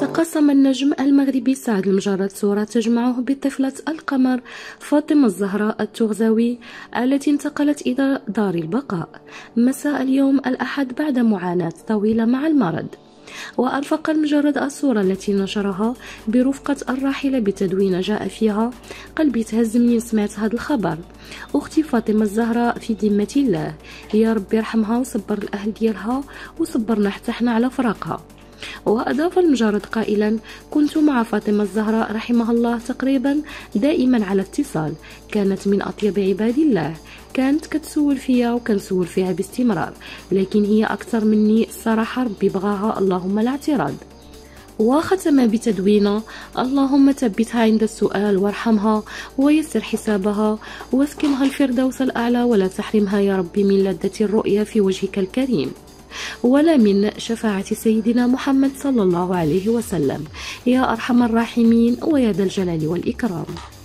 قسم النجم المغربي سعد المجرد صورة تجمعه بطفلة القمر فاطمة الزهراء التغزاوي التي انتقلت إلى دار البقاء مساء اليوم الأحد بعد معاناة طويلة مع المرض. وأرفق المجرد الصورة التي نشرها برفقة الراحلة بتدوين جاء فيها: قلبي تهز منين سمعت هذا الخبر، أختي فاطمة الزهراء في ذمة الله، يا رب يرحمها وصبر الأهل ديالها وصبرنا حتى حنا على فراقها. وأضاف المجرد قائلا: كنت مع فاطمة الزهراء رحمها الله تقريبا دائما على اتصال، كانت من أطيب عباد الله، كانت كتسول فيا وكنسول فيها باستمرار، لكن هي أكثر مني الصراحة، ربي بغاها اللهم لا اعتراض. وختم بتدوينه: اللهم ثبتها عند السؤال وارحمها ويسر حسابها واسكنها الفردوس الأعلى ولا تحرمها يا ربي من لذة الرؤيا في وجهك الكريم ولا من شفاعة سيدنا محمد صلى الله عليه وسلم يا أرحم الراحمين ويا ذا الجلال والإكرام.